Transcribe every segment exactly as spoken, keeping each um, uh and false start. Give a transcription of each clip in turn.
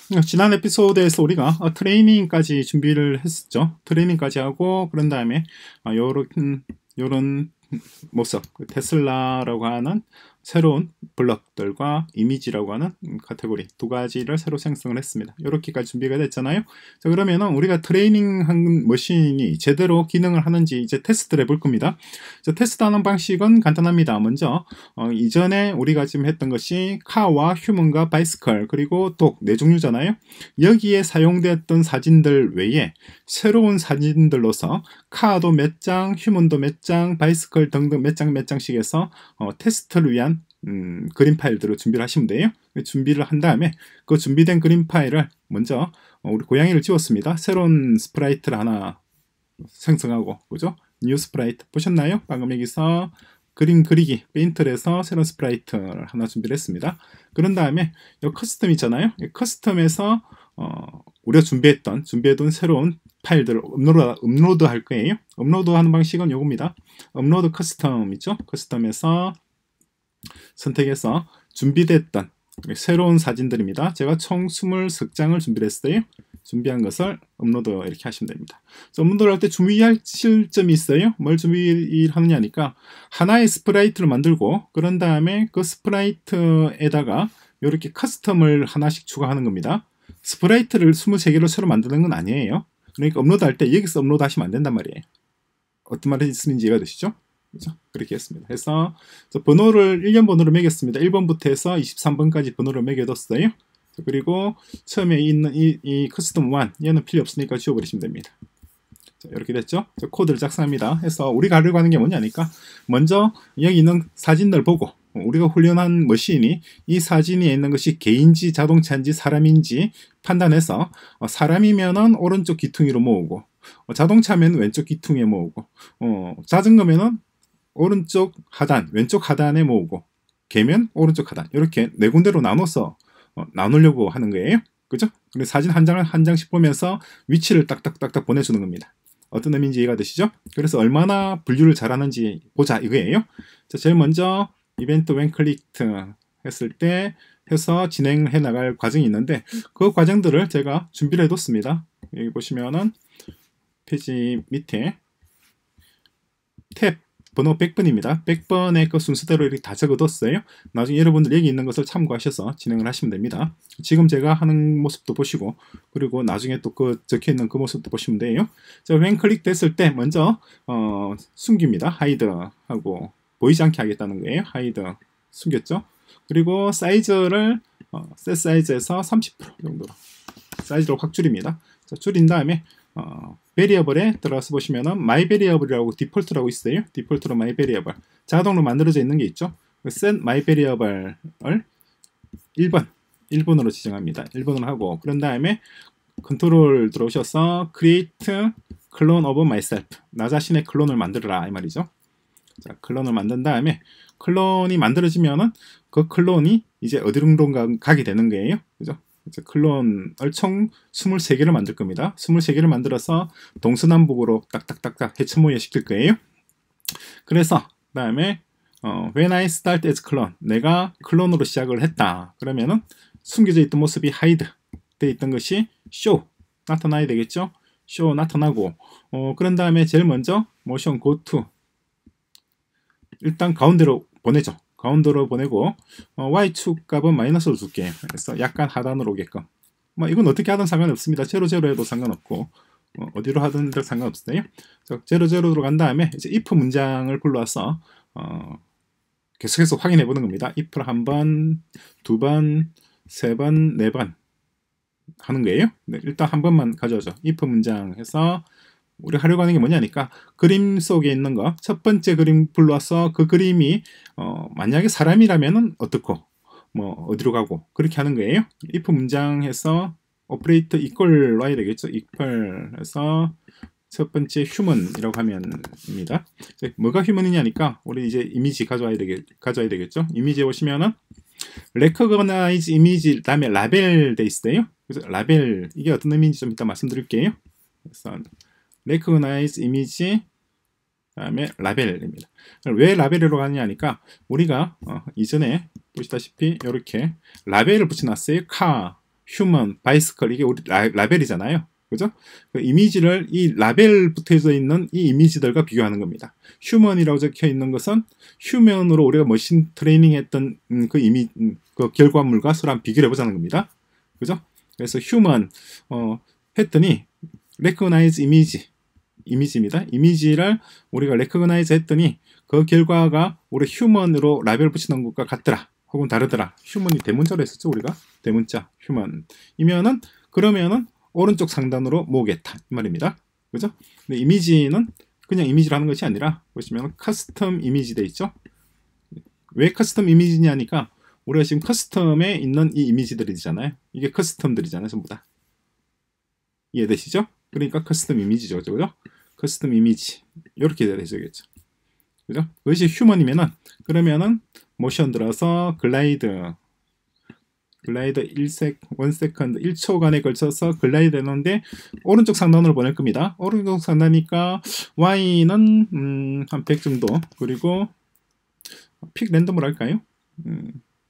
지난 에피소드에서 우리가 어, 트레이닝까지 준비를 했었죠. 트레이닝까지 하고 그런 다음에 어, 요런 요런 모습, 그 테슬라라고 하는 새로운 블럭들과 이미지라고 하는 카테고리 두 가지를 새로 생성을 했습니다. 이렇게까지 준비가 됐잖아요. 자, 그러면은 우리가 트레이닝한 머신이 제대로 기능을 하는지 이제 테스트를 해볼 겁니다. 자, 테스트하는 방식은 간단합니다. 먼저 어, 이전에 우리가 지금 했던 것이 카와 휴먼과 바이스클 그리고 독 네 종류잖아요. 여기에 사용되었던 사진들 외에 새로운 사진들로서 카도 몇 장, 휴먼도 몇 장, 바이스클 등등 몇 장 몇 장씩 해서 어, 테스트를 위한 음, 그림 파일들을 준비를 하시면 돼요. 준비를 한 다음에 그 준비된 그림 파일을 먼저 어, 우리 고양이를 지웠습니다. 새로운 스프라이트를 하나 생성하고, 그죠? 뉴 스프라이트 보셨나요? 방금 여기서 그림 그리기 페인트를 해서 새로운 스프라이트를 하나 준비를 했습니다. 그런 다음에 이 커스텀 있잖아요. 이 커스텀에서 어, 우리가 준비했던 준비해둔 새로운 파일들을 업로드, 업로드 할 거예요. 업로드 하는 방식은 요겁니다. 업로드 커스텀 있죠? 커스텀에서 선택해서 준비됐던 새로운 사진들입니다. 제가 총 이십삼 장을 준비를 했어요. 준비한 것을 업로드 이렇게 하시면 됩니다. 업로드를 할 때 주의하실 점이 있어요. 뭘 준비하느냐니까 하나의 스프라이트를 만들고 그런 다음에 그 스프라이트에다가 이렇게 커스텀을 하나씩 추가하는 겁니다. 스프라이트를 이십삼 개를 새로 만드는 건 아니에요. 그러니까 업로드 할 때 여기서 업로드 하시면 안 된단 말이에요. 어떤 말인지 이해가 되시죠? 그렇죠? 그렇게 했습니다. 해서 번호를 일련 번호로 매겼습니다. 일 번부터 해서 이십삼 번까지 번호를 매겨뒀어요. 그리고 처음에 있는 이, 이 커스텀 일 얘는 필요 없으니까 지워버리시면 됩니다. 자, 이렇게 됐죠? 코드를 작성합니다. 해서 우리가 하려고 하는 게 뭐냐니까 먼저 여기 있는 사진들 보고 우리가 훈련한 머신이 이 사진에 있는 것이 개인지 자동차인지 사람인지 판단해서 사람이면은 오른쪽 귀퉁이로 모으고 자동차면 왼쪽 귀퉁이에 모으고 어, 자전거면은 오른쪽 하단, 왼쪽 하단에 모으고 개면 오른쪽 하단 이렇게 네 군데로 나눠서 어, 나누려고 하는 거예요. 그죠? 그래서 사진 한 장을 한 장씩 보면서 위치를 딱딱딱딱 보내주는 겁니다. 어떤 의미인지 이해가 되시죠? 그래서 얼마나 분류를 잘하는지 보자 이거예요. 자, 제일 먼저 이벤트 when clicked 했을 때 해서 진행해 나갈 과정이 있는데 그 과정들을 제가 준비를 해뒀습니다. 여기 보시면은 페이지 밑에 탭 번호 백 번입니다. 백 번의 그 순서대로 이렇게 다 적어뒀어요. 나중에 여러분들 여기 있는 것을 참고하셔서 진행을 하시면 됩니다. 지금 제가 하는 모습도 보시고 그리고 나중에 또 그 적혀있는 그 모습도 보시면 돼요. 자, when 클릭 됐을 때 먼저 어, 숨깁니다. 하이드 하고 보이지 않게 하겠다는 거예요. 하이드 숨겼죠. 그리고 사이즈를 어, 셋 사이즈에서 삼십 퍼센트 정도로 사이즈로 확 줄입니다. 자, 줄인 다음에 어, 베리어블에 들어가서 보시면은 마이 베리어블이라고 디폴트라고 있어요. 디폴트로 마이 베리어블 자동으로 만들어져 있는 게 있죠. set 마이 베리어블을 일 번 일 번으로 지정합니다. 일 번으로 하고 그런 다음에 컨트롤 들어오셔서 create clone of myself 나 자신의 클론을 만들어라 이 말이죠. 자, 클론을 만든 다음에 클론이 만들어지면은 그 클론이 이제 어디론가 가게 되는 거예요. 그죠? 이제 클론을 총 이십삼 개를 만들 겁니다. 이십삼 개를 만들어서 동서남북으로 딱딱딱딱 해체모여 시킬 거예요. 그래서 그 다음에 어, when I start as clone 내가 클론으로 시작을 했다. 그러면은 숨겨져 있던 모습이 hide 돼 있던 것이 show 나타나야 되겠죠. show 나타나고 어, 그런 다음에 제일 먼저 motion go to 일단 가운데로 보내죠. 가운데로 보내고 어, y축 값은 마이너스로 줄게. 그래서 약간 하단으로 오게끔. 뭐 이건 어떻게 하든 상관없습니다. 제로 제로 해도 상관없고 어, 어디로 하든 상관없어요. 제로 제로로 간 다음에 이제 if 문장을 불러와서 어, 계속해서 확인해 보는 겁니다. if를 한 번, 두 번, 세 번, 네 번 하는 거예요. 네, 일단 한 번만 가져오죠. if 문장 해서 우리 하려고 하는 게 뭐냐니까 그림 속에 있는 거 첫 번째 그림 불러와서 그 그림이 어, 만약에 사람이라면은 어떻고 뭐 어디로 가고 그렇게 하는 거예요. if 문장해서 오퍼레이터 이퀄 와야 되겠죠. 이퀄 해서 첫 번째 human이라고 하면입니다. 뭐가 human이냐니까 우리 이제 이미지 가져와야 되겠 가져와야 되겠죠. 이미지에 보시면은 recognize 이미지 다음에 라벨 돼 있어요. 그래서 라벨 이게 어떤 의미인지 좀 이따 말씀드릴게요. 그래서 recognize 이미지 다음에 라벨입니다. 왜 라벨이라고 하느냐니까 우리가 어, 이전에 보시다시피 이렇게 라벨을 붙여놨어요. 카 휴먼, 바이스클 이게 우리 라, 라벨이잖아요. 그죠? 그 이미지를 이 라벨 붙어져 있는 이 이미지들과 비교하는 겁니다. 휴먼이라고 적혀 있는 것은 휴먼으로 우리가 머신 트레이닝 했던 음, 그 이미 음, 그 결과물과 서로 한번 비교를 해보자는 겁니다. 그죠? 그래서 휴먼 어, 했더니 recognize 이미지 이미지입니다. 이미지를 우리가 recognize 했더니 그 결과가 우리 휴먼으로 라벨 붙이는 것과 같더라. 혹은 다르더라. 휴먼이 대문자로 했었죠, 우리가. 대문자, 휴먼. 이면은, 그러면은, 오른쪽 상단으로 모으겠다. 이 말입니다. 그죠? 근데 이미지는 그냥 이미지로 하는 것이 아니라, 보시면 커스텀 이미지 돼 있죠? 왜 커스텀 이미지냐니까, 우리가 지금 커스텀에 있는 이 이미지들이잖아요. 이게 커스텀들이잖아요, 전부 다. 이해되시죠? 그러니까 커스텀 이미지죠, 그죠? 커스텀 이미지. 이렇게 되셔야겠죠. 그죠? 그것이 휴먼이면은, 그러면은, 모션 들어서 글라이드 글라이드 일 세, 일 세컨드 일 초간에 걸쳐서 글라이드 되는데 오른쪽 상단으로 보낼 겁니다. 오른쪽 상단이니까 Y는 음, 한 백 정도 그리고 픽 랜덤으로 할까요? 음,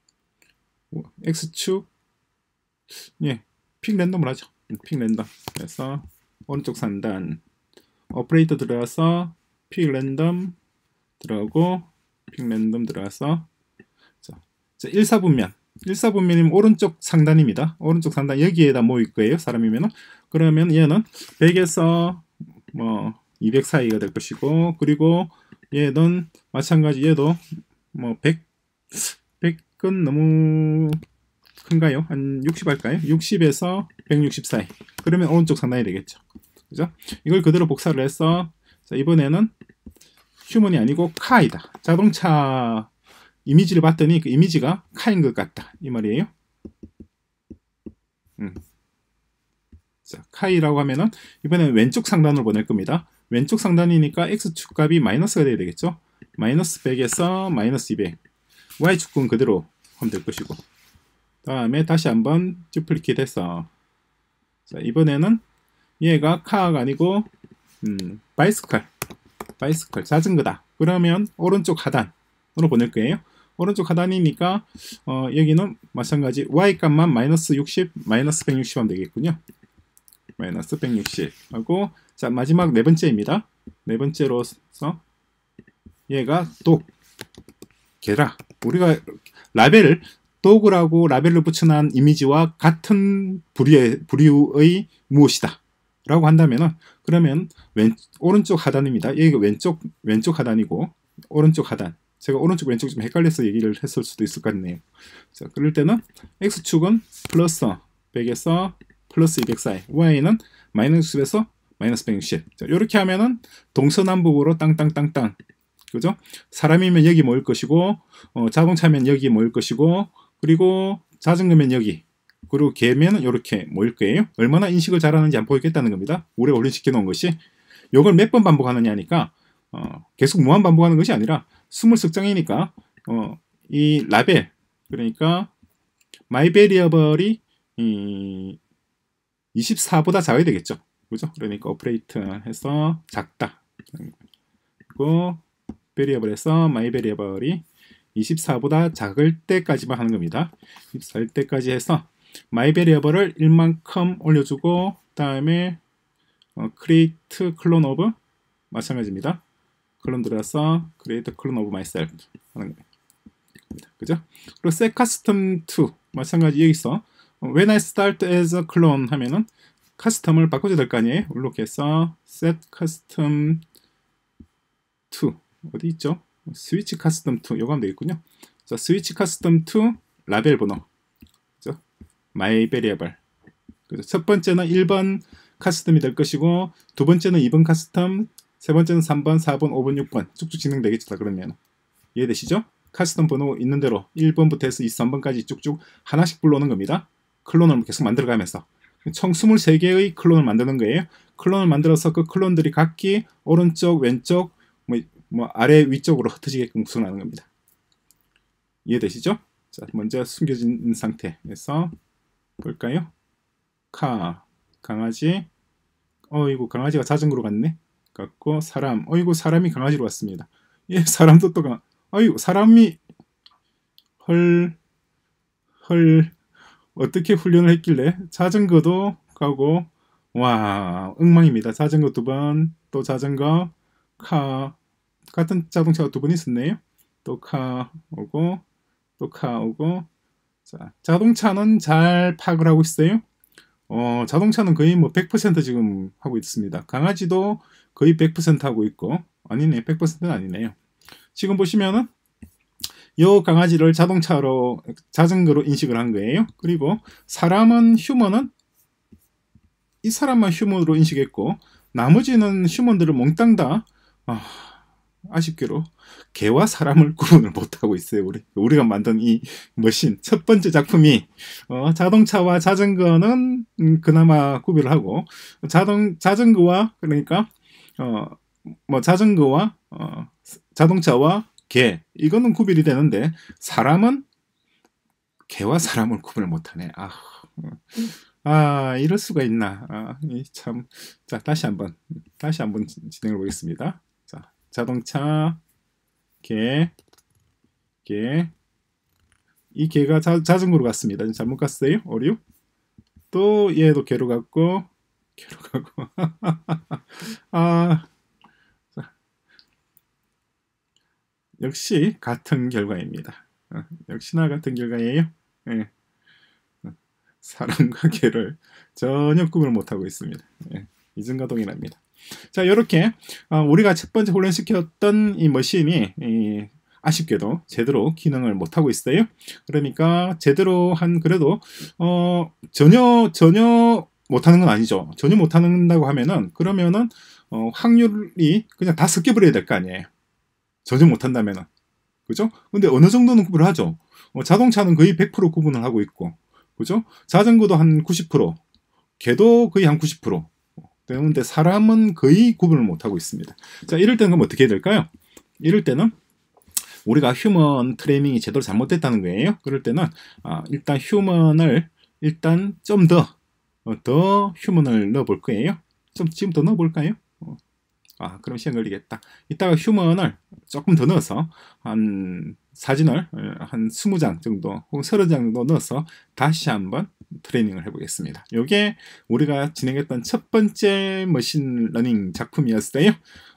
X축 예, 픽 랜덤으로 하죠. 픽 랜덤 그래서 오른쪽 상단 오퍼레이터 들어가서 픽 랜덤 들어가고 픽 랜덤 들어가서 자, 일 사분면 일 사분면이면 오른쪽 상단입니다. 오른쪽 상단 여기에다 모일 거예요. 사람이면은 그러면 얘는 백에서 뭐 이백 사이가 될 것이고 그리고 얘는 마찬가지 얘도 뭐 백, 백은 너무 큰가요? 한 육십 할까요? 육십에서 백육십 사이. 그러면 오른쪽 상단이 되겠죠. 그죠? 이걸 그대로 복사를 해서 자, 이번에는 휴먼이 아니고 카이다. 자동차 이미지를 봤더니 그 이미지가 카인 것 같다. 이 말이에요. 음. 자, 카이라고 하면은 이번에는 왼쪽 상단으로 보낼 겁니다. 왼쪽 상단이니까 X축 값이 마이너스가 돼야 되겠죠. 마이너스 백에서 마이너스 이백. Y축은 그대로 하면 될 것이고. 다음에 다시 한번 듀플리케이트 해서 자, 이번에는 얘가 카가 아니고 음, 바이스클. 바이스클 자전거다. 그러면 오른쪽 하단으로 보낼 거예요. 오른쪽 하단이니까 어, 여기는 마찬가지 Y 값만 마이너스 육십, 마이너스 백육십 하면 되겠군요. 마이너스 백육십 하고 자 마지막 네 번째입니다. 네 번째로서 얘가 독, 게라. 우리가 라벨을 독이라고 라벨을 붙여놓은 이미지와 같은 부류의, 부류의 무엇이다 라고 한다면은 그러면 왼, 오른쪽 하단입니다. 여기가 왼쪽 왼쪽 하단이고 오른쪽 하단 제가 오른쪽 왼쪽 좀 헷갈려서 얘기를 했을 수도 있을 것 같네요. 자, 그럴 때는 X축은 플러스 백에서 플러스 이백 사이, Y는 마이너스 육십에서 마이너스 백육십. 자, 이렇게 하면은 동서남북으로 땅땅땅땅. 그죠? 사람이면 여기 모일 것이고, 어, 자동차면 여기 모일 것이고, 그리고 자전거면 여기, 그리고 개면 이렇게 모일 거예요. 얼마나 인식을 잘하는지 한번 보겠다는 겁니다. 오래 훈련시켜 놓은 것이. 이걸 몇 번 반복하느냐니까, 어, 계속 무한 반복하는 것이 아니라, 스물 장이니까 어, 이 라벨 그러니까 my variable이 이, 이십사보다 작아야 되겠죠. 그죠? 그러니까 오퍼레이트 해서 작다. 그리고 variable에서 my variable이 이십사보다 작을 때까지만 하는 겁니다. 이십사일 때까지 해서 my variable을 일만큼 올려주고 다음에 어, create clone of 마찬가지입니다. 클론 들어서 create clone of myself 하는 거예요. 그죠? 그리고 set custom to 마찬가지 여기서 when I start as a clone 하면은 custom을 바꿔줘야 될 거 아니에요? 이렇게 해서 set custom to 어디 있죠? switch custom to 요거 하면 되겠군요. 자, switch custom to 라벨 번호 그죠? my variable 그죠? 첫 번째는 일 번 카스텀이 될 것이고 두 번째는 이 번 카스텀 세 번째는 삼 번, 사 번, 오 번, 육 번 쭉쭉 진행되겠죠. 그러면 이해되시죠? 카스텀 번호 있는 대로 일 번부터 해서 이십삼 번까지 쭉쭉 하나씩 불러오는 겁니다. 클론을 계속 만들어가면서 총 이십삼 개의 클론을 만드는 거예요. 클론을 만들어서 그 클론들이 각기 오른쪽, 왼쪽, 뭐, 뭐 아래, 위쪽으로 흩어지게끔 구성하는 겁니다. 이해되시죠? 자, 먼저 숨겨진 상태에서 볼까요? 카, 강아지, 어이구 강아지가 자전거로 갔네. 갖고 사람, 어이구 사람이 강아지로 왔습니다. 예, 사람도 또 강, 어이구 사람이 헐, 헐, 어떻게 훈련을 했길래 자전거도 가고, 와, 엉망입니다. 자전거 두 번, 또 자전거, 카, 같은 자동차가 두 번 있었네요. 또 카 오고, 또 카 오고. 자, 자동차는 잘 파악을 하고 있어요. 어, 자동차는 거의 뭐 백 퍼센트 지금 하고 있습니다. 강아지도 거의 백 퍼센트 하고 있고, 아니네, 백 퍼센트는 아니네요. 지금 보시면은 요 강아지를 자동차로, 자전거로 인식을 한 거예요. 그리고 사람은, 휴먼은 이 사람만 휴먼으로 인식했고, 나머지는 휴먼들을 몽땅 다, 아, 아쉽게도 개와 사람을 구분을 못하고 있어요. 우리, 우리가 만든 이 머신 첫 번째 작품이, 어, 자동차와 자전거는 음, 그나마 구별을 하고, 자동 자전거와, 그러니까 어, 뭐 자전거와 어, 자동차와 개, 이거는 구별이 되는데, 사람은 개와 사람을 구분을 못하네. 아, 아, 이럴 수가 있나. 아, 참. 자, 다시 한번 다시 한번 진행해 보겠습니다. 자, 자동차, 개, 개. 이 개가 자, 자전거로 갔습니다. 잘못 갔어요. 오류. 또 얘도 개로 갔고, 개로 가고. 아, 자, 역시 같은 결과입니다. 어, 역시나 같은 결과예요. 예. 사람과 개를 전혀 구분을 못하고 있습니다. 예. 이전과 동일합니다. 자, 이렇게 어, 우리가 첫 번째 훈련시켰던 이 머신이 이, 아쉽게도 제대로 기능을 못하고 있어요. 그러니까 제대로 한, 그래도 어, 전혀 전혀 못하는 건 아니죠. 전혀 못한다고 하면은, 그러면은 어, 확률이 그냥 다 섞여버려야 될 거 아니에요. 전혀 못한다면은. 그죠? 근데 어느 정도는 구분을 하죠. 어, 자동차는 거의 백 퍼센트 구분을 하고 있고, 그죠? 자전거도 한 구십 퍼센트, 개도 거의 한 구십 퍼센트 되는데, 사람은 거의 구분을 못하고 있습니다. 자, 이럴 때는 그럼 어떻게 해야 될까요? 이럴 때는 우리가 휴먼 트레이닝이 제대로 잘못됐다는 거예요. 그럴 때는 아, 일단 휴먼을 일단 좀 더 더 휴먼을 넣어 볼 거예요. 좀 지금 더 넣어 볼까요? 어. 아, 그럼 시간 걸리겠다. 이따가 휴먼을 조금 더 넣어서 한 사진을 한 이십 장 정도 혹은 서른 장 정도 넣어서 다시 한번 트레이닝을 해보겠습니다. 이게 우리가 진행했던 첫 번째 머신러닝 작품이었어요.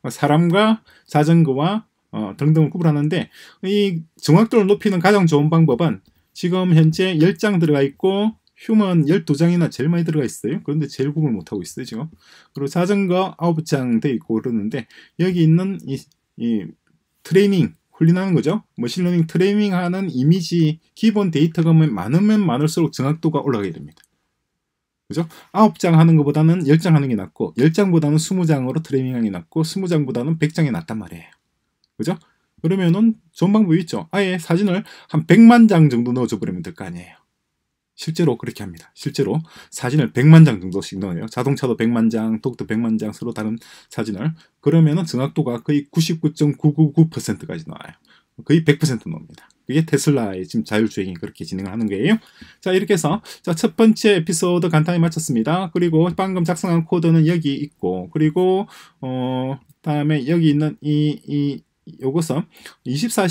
사람과 자전거와 어, 등등을 구분하는데, 이 정확도를 높이는 가장 좋은 방법은 지금 현재 열 장 들어가 있고 휴먼 열두 장이나 제일 많이 들어가 있어요. 그런데 제일 구분을 못하고 있어요 지금. 그리고 자전거 아홉 장 돼 있고 그러는데, 여기 있는 이, 이 트레이닝 훈련하는 거죠. 머신러닝 트레이닝 하는 이미지 기본 데이터가 많으면 많을수록 정확도가 올라가게 됩니다. 그죠? 아홉 장 하는 것보다는 열 장 하는 게 낫고, 열 장보다는 이십 장으로 트레이닝 하는 게 낫고, 이십 장보다는 백 장이 낫단 말이에요. 그죠? 그러면은 좋은 방법이 있죠. 아예 사진을 한 백만 장 정도 넣어줘 버리면 될 거 아니에요. 실제로 그렇게 합니다. 실제로 사진을 백만 장 정도씩 넣어요. 자동차도 백만 장, 독도 백만 장, 서로 다른 사진을. 그러면은 정확도가 거의 구십구 점 구구구 퍼센트까지 나와요. 거의 백 퍼센트 나옵니다. 그게 테슬라의 지금 자율주행이 그렇게 진행을 하는 거예요. 자, 이렇게 해서 자, 첫 번째 에피소드 간단히 마쳤습니다. 그리고 방금 작성한 코드는 여기 있고, 그리고 어 다음에 여기 있는 이 이 요것은 이십사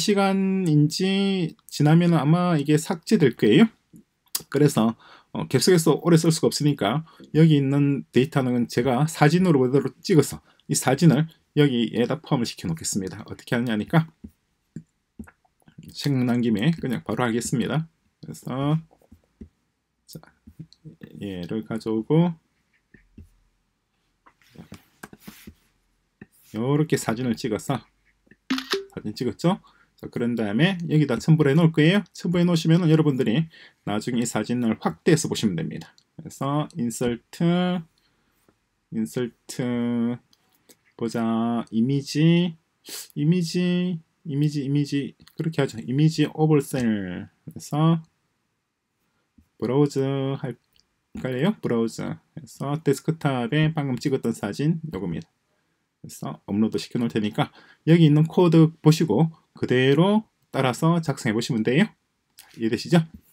시간인지 지나면 아마 이게 삭제될 거예요. 그래서 어, 캡슐에서 오래 쓸 수가 없으니까 여기 있는 데이터는 제가 사진으로 그대로 찍어서 이 사진을 여기에다 포함을 시켜 놓겠습니다. 어떻게 하느냐니까 생각난 김에 그냥 바로 하겠습니다. 그래서 자, 얘를 가져오고 이렇게 사진을 찍어서, 사진 찍었죠? 자, 그런 다음에 여기다 첨부를 해 놓을 거예요. 첨부해 놓으시면 여러분들이 나중에 이 사진을 확대해서 보시면 됩니다. 그래서 인설트 인설트 보자, 이미지 이미지 이미지 이미지 그렇게 하죠. 이미지 오버셀. 그래서 브라우저 할까요? 브라우저 해서 데스크탑에 방금 찍었던 사진 요겁니다. 그래서 업로드 시켜 놓을 테니까 여기 있는 코드 보시고 그대로 따라서 작성해 보시면 돼요. 이해되시죠?